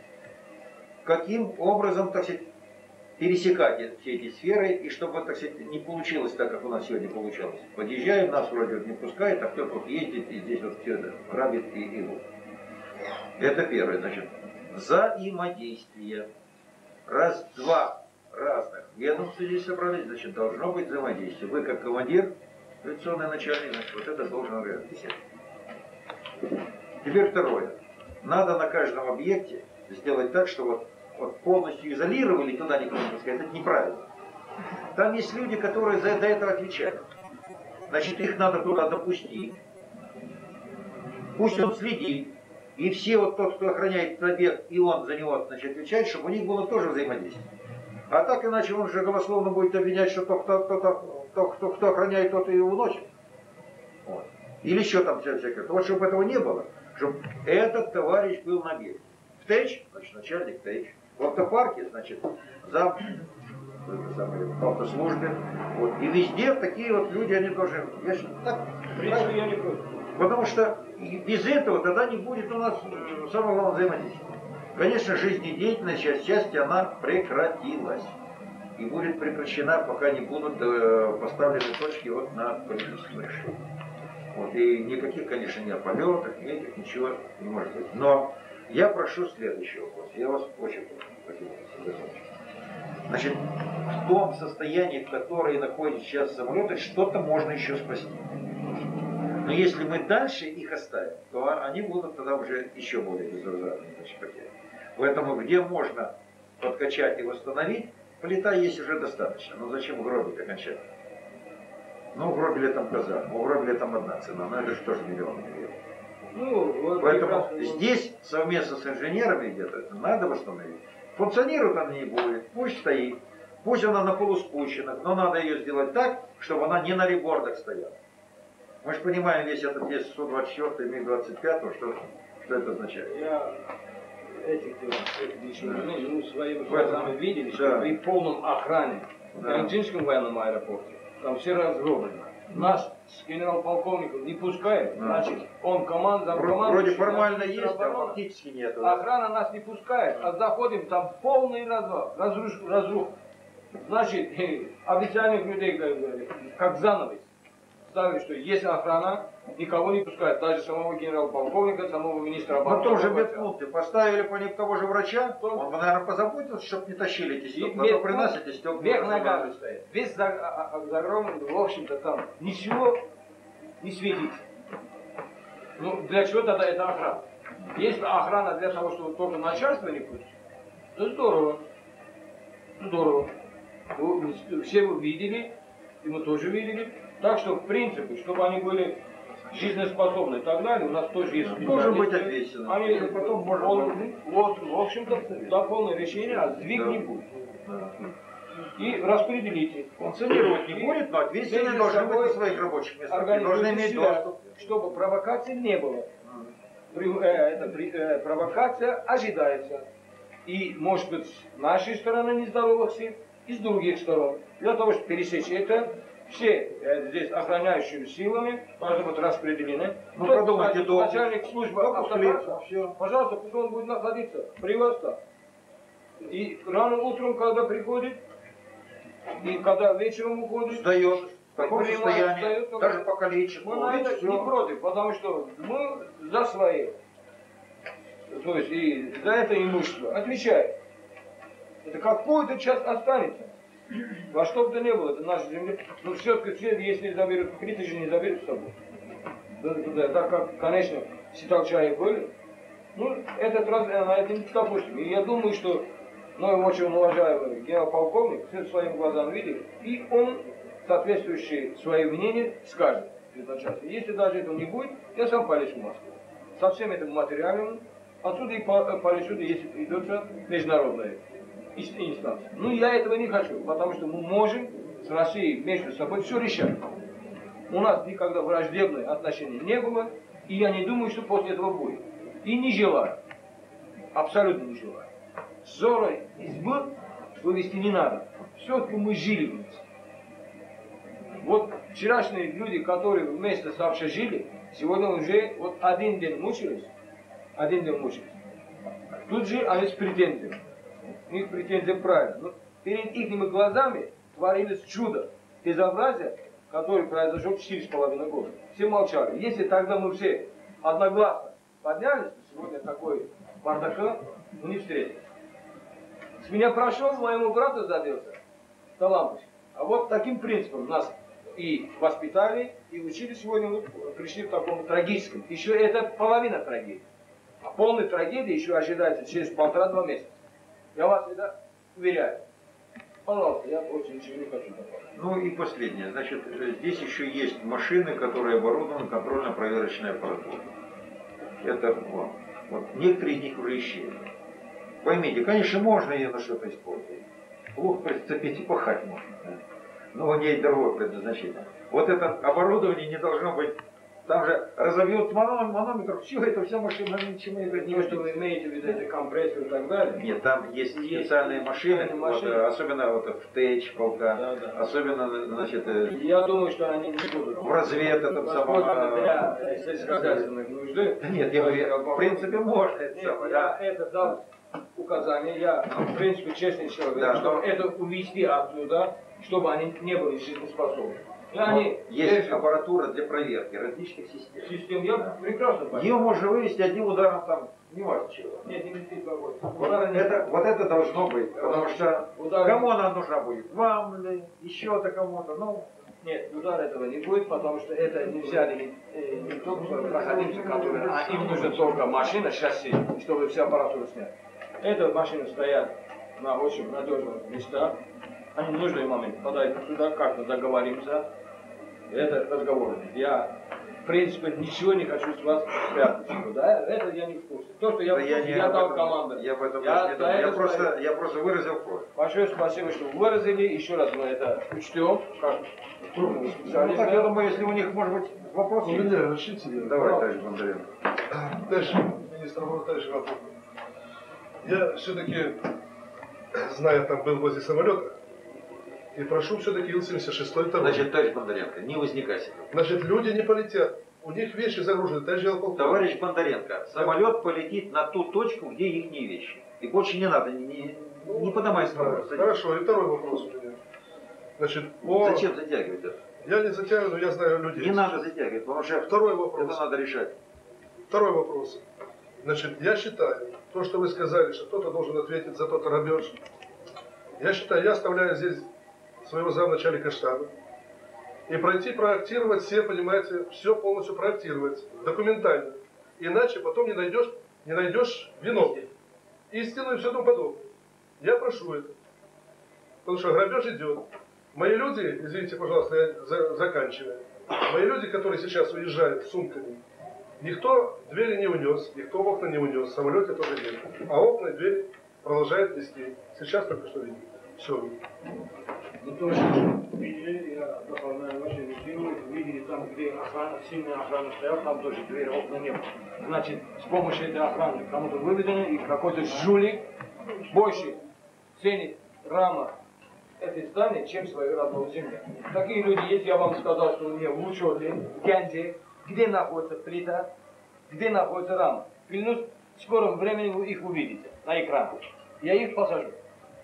Каким образом, так сказать, пересекать все эти сферы, и чтобы, так сказать, не получилось так, как у нас сегодня получалось. Подъезжаем, нас вроде вот не пускает, а кто-то вот ездит, и здесь вот все это грабит и, и вот. Это первое, значит, взаимодействие. Раз, два разных ведомств здесь собрались, значит, должно быть взаимодействие. Вы, как командир, авиационный начальник, значит, вот это должен реализовать. Теперь второе. Надо на каждом объекте сделать так, что вот, вот полностью изолировали, туда никого не пускать. Это неправильно. Там есть люди, которые за, за это отвечают. Значит, их надо туда допустить. Пусть он следит. И все, вот тот, кто охраняет этот объект, и он за него, значит, отвечает, чтобы у них было тоже взаимодействие. А так иначе он же голословно будет обвинять, что тот, кто, кто, кто, кто, кто охраняет, тот и уносит. Вот. Или еще там все всякое. Вот чтобы этого не было, чтобы этот товарищ был на объекте. В ТЭЧ, значит, начальник ТЭЧ. В автопарке, значит, зам, в автослужбе. Вот. И везде такие вот люди, они тоже... Я, так, я не против. Потому что без этого тогда не будет у нас самого главного взаимодействия. Конечно, жизнедеятельность части она прекратилась. И будет прекращена, пока не будут поставлены точки вот на политическом решении. Вот. И никаких, конечно, ни о полетах, никаких, ничего не может быть. Но я прошу следующий вопрос. Я вас очень прошу. Значит, в том состоянии, в котором находятся сейчас самолеты, что-то можно еще спасти. Но если мы дальше их оставим, то они будут тогда уже еще более безвозвратными, значит, потери. Поэтому где можно подкачать и восстановить, полета есть уже достаточно. Но зачем гробить окончательно? Ну, гробили там казах, ну, гробили там одна цена, но это же тоже миллион. Ну, вот поэтому прекрасно. Здесь совместно с инженерами где-то это надо восстановить. Функционирует она не будет, пусть стоит, пусть она на полуспущенных, но надо ее сделать так, чтобы она не на ребордах стояла. Мы же понимаем весь этот весь сто двадцать четыре, МиГ двадцать пять, что, что это означает. Я этих лично да. ну, своими глазами видели, что да. при полном охране в да. Карантинском военном аэропорте там все разгромлено. Нас с генерал-полковником не пускает, да. Значит, он команда, команда. Вроде формально есть, а фактически нет. Охрана нас не пускает, а заходим, там полный развал, разруш, разрух. Значит, официальных людей как, как занавес. Ставили, что есть охрана, никого не пускают, даже самого генерал-полковника, самого министра обороны. Ну тоже медпункты поставили по ним того же врача, он, наверное, позаботился, чтобы не тащили эти стекла. А то при нас эти стекла... Вверх ногами стоит. Весь загромлен, в общем-то, там ничего не светится. Ну, для чего тогда это охрана? Если охрана для того, чтобы только начальство не пустить, то здорово. Здорово. Все вы видели, и мы тоже видели. Так что, в принципе, чтобы они были жизнеспособны и так далее, у нас тоже есть... Должен быть ответственным. Они потом, пол, вот, в общем-то, до полного решения, а сдвиг да. не будет. Да. И распределите. Функционировать не будет, но ответственные должны быть на своих рабочих местах. Должны иметь доступ. Чтобы провокации не было. При, э, это, при, э, провокация ожидается. И, может быть, с нашей стороны нездоровых сил, и с других сторон. Для того, чтобы пересечь это, все э, здесь охраняющими силами должны быть распределены. Ну, продумайте долго. Начальник службы автопарка, пожалуйста, пусть он будет находиться при вас. И рано утром, когда приходит, и когда вечером уходит, сдает. В таком состоянии, сдает, даже покалечит. Мы на это не против, потому что мы за свои. То есть и за это имущество отвечаем. Это какую-то часть останется. Во что бы то ни было, это наша земля. Но все-таки все, если заберут, Криты же не заберут с собой. Да, так как, конечно, Ситалчаи были. Ну, этот раз на это не допустим. И я думаю, что, ну, очень уважаемый генерал-полковник все своим глазам видел, и он, соответствующий своим мнением, скажет. предначальство. Если даже этого не будет, я сам полечу в Москву. Со всем этим материалом, отсюда и полечу, если придется международная инстанция. Ну, я этого не хочу, потому что мы можем с Россией между собой все решать. У нас никогда враждебных отношений не было, и я не думаю, что после этого будет. И не желаю. Абсолютно не желаю. Ссоры из быт вывести не надо. Все-таки мы жили вместе. Вот вчерашние люди, которые вместе сообща жили, сегодня уже вот один день мучились, один день мучились. Тут же они с претензиями. У них претензии правильно. Но перед их глазами творилось чудо, безобразие, которое произошло четыре с половиной года. Все молчали. Если тогда мы все одногласно поднялись, то сегодня такой бардака мы не встретили. С меня прошел, моему брату забился таланточек. А вот таким принципом нас и воспитали, и учили сегодня, мы пришли в таком трагическом. Еще это половина трагедии. А полной трагедии еще ожидается через полтора-два месяца. Я вас это уверяю. Пожалуйста, я больше ничего не хочу добавить. Ну и последнее. Значит, здесь еще есть машины, которые оборудованы контрольно-проверочной аппаратурой. Это вот, вот. Некоторые из них уже исчезли. Поймите, конечно, можно ее на что-то использовать. Плохо прицепить и пахать можно. Да? Но у нее есть другое предназначение. Вот это оборудование не должно быть. Там же разобьют манометр, все это, вся машина, ничего не говорит. Не, что вы имеете в виду, это компрессор и так далее? Нет, там есть, есть специальные машины, вот, особенно вот в ТЭЧ полка, да, да. Особенно, значит, я думаю, что они не будут в развед этом самом... для сельскохозяйственных нужды. Нет, я говорю, в принципе, можно. Нет, это я это дал указание, я, в принципе, честный человек, да, чтобы но... это увезти оттуда, чтобы они не были жизнеспособны. Они есть держат... аппаратура для проверки различных систем. Систем я прекрасно понимаю. Ее можно вывести одним ударом там, не важно чего. Нет, не вести какой. Вот это, вот это должно быть, потому что удар... кому она нужна будет? Вам или еще-то кому-то? Ну, нет, удар этого не будет, потому что это не взяли э, не только проходимцы, которые, а им нужна только машина, шасси, чтобы вся аппаратура снять. Эти машины стоят на очень надежных местах. Они в нужный момент подойдут сюда, как-то договоримся. Это разговор. Я, в принципе, ничего не хочу с вас спрятать. Да? Это я не в курсе. То, что я, да в я, курсе, не я дал этом, команду. Я, об этом я, не думаю. Я, просто, я просто выразил просьбу. Большое спасибо, что выразили. Еще раз мы это учтем. Как трудно специалист. Ну, так, я думаю, если у них, может быть, вопросы... Ну, да, решите. Давай, товарищ Бондаренко. Товарищ министр, товарищ вопрос. Я все-таки, зная, там был возле самолета, и прошу все-таки Ил семьдесят шестой второй. Значит, товарищ Бондаренко, не возникайте. Значит, люди не полетят. У них вещи загружены. Товарищ Полковник. Товарищ Бондаренко, самолет полетит на ту точку, где их не вещи. И больше не надо, не, не поднимайся. Хорошо, и второй вопрос у меня. Значит, по... Зачем затягивать это? Я не затягиваю, но я знаю людей. Не надо затягивать, потому что второй вопрос. Это надо решать. Второй вопрос. Значит, я считаю, то, что вы сказали, что кто-то должен ответить за тот грабеж, я считаю, я оставляю здесь своего замначальника штаба и пройти проектировать все, понимаете, все полностью проектировать, документально. Иначе потом не найдешь, не найдешь виновных. Истину и все тому подобное. Я прошу это. Потому что грабеж идет. Мои люди, извините, пожалуйста, я за, заканчиваю. Мои люди, которые сейчас уезжают с сумками, никто двери не унес, никто окна не унес, в самолете тоже нет. А окна и двери продолжают вести. Сейчас только что видим. Все. Мы тоже видели, я дополняю ваши видео, видели там, где охрана, сильная охрана стояла, там тоже двери, окна не было. Значит, с помощью этой охраны кому-то выведено, и какой-то жулик больше ценит рама этой здания, чем свою родную землю. Такие люди есть, я вам сказал, что у меня в учете, в Гянзе, где находится плита, где находится рама. Клянусь, в скором времени вы их увидите на экране. Я их посажу.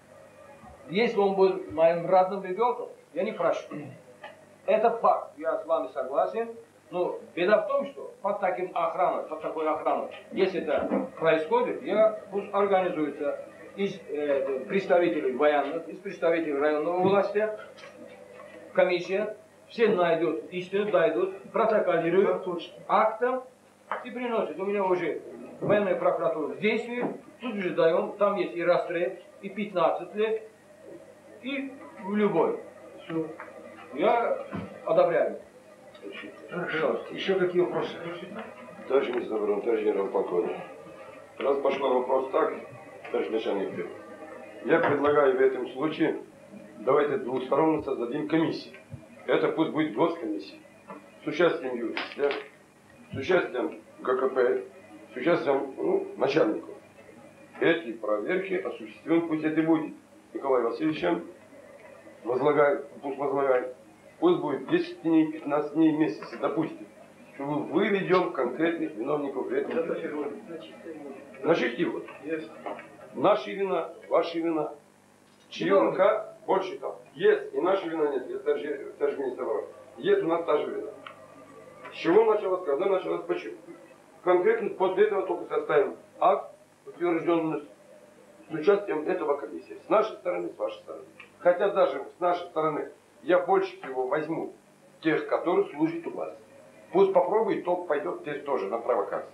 Если он будет моим родным ребенком, я не прошу. Это факт, я с вами согласен. Но беда в том, что под таким охраной, под такой охраной, если это происходит, я пусть организуется из э, представителей военных, из представителей районного власти, комиссия, все найдут истину, дойдут, протоколируют актом и приносят. У меня уже военная прокуратура действует, тут же даем, там есть и расстрел, и пятнадцать лет, и в любой. Все. Я одобряю. Пожалуйста, еще какие вопросы? Товарищ министр обороны, товарищ генерал-полковник. Раз пошел вопрос так, товарищ начальник тыла, я предлагаю в этом случае, давайте двухсторонне создадим комиссию. Это пусть будет госкомиссия. С участием юристов, с участием ГКП, с участием ну, начальников. Эти проверки осуществим, пусть это будет Николай Васильевичем, возлагает, пусть возлагает. Пусть будет десять дней, пятнадцать дней, месяц, допустим. Что мы выведем конкретных виновников в этом деле. Значит, вот. Наша вина, ваша вина. Чья больше там. Есть, и наша вина нет. Я даже министр обороны. Есть у нас та же вина. С чего началось, когда началось, почему? Конкретно после этого только составим акт, утвержденный с участием этого комиссии. С нашей стороны, с вашей стороны. Хотя даже с нашей стороны я больше всего возьму тех, которые служат у вас. Пусть попробует, то пойдет теперь тоже на провокацию.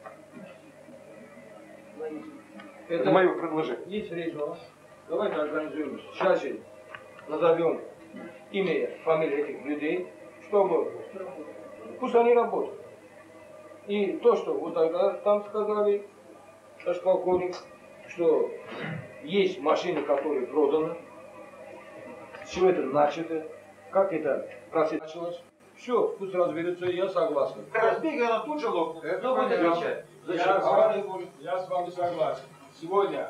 Это, Это мое предложение. Есть резон. Давайте организуем. Сейчас же назовем имя, фамилию этих людей, чтобы пусть они работают. И то, что вот тогда там сказали, наш полковник, что есть машины, которые проданы, с чего это начато, как это процесс началось. Все, пусть разберется, я согласен. Разбега она тут же лопнет. Кто будет отвечать? Я, Я, с вами, я с вами согласен. Сегодня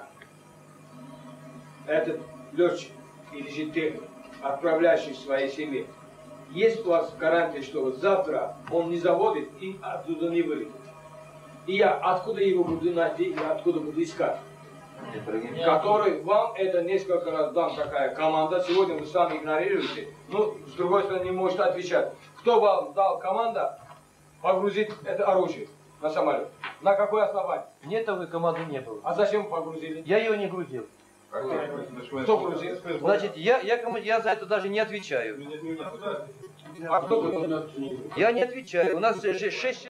этот летчик или же техник, отправляющий своей семье, есть у вас гарантия, что завтра он не заводит и оттуда не вылетит? И я откуда его буду найти, и откуда буду искать? Который вам это несколько раз дам такая команда, сегодня вы сами игнорируете, ну, с другой стороны, не можете отвечать. Кто вам дал команда погрузить это оружие на самолет? На какое основание? Нет, такой команды не было. А зачем погрузили? Я ее не грузил. Кто грузил? Значит, я, я, кому- я за это даже не отвечаю. А кто грузил? Я не отвечаю. У нас же шесть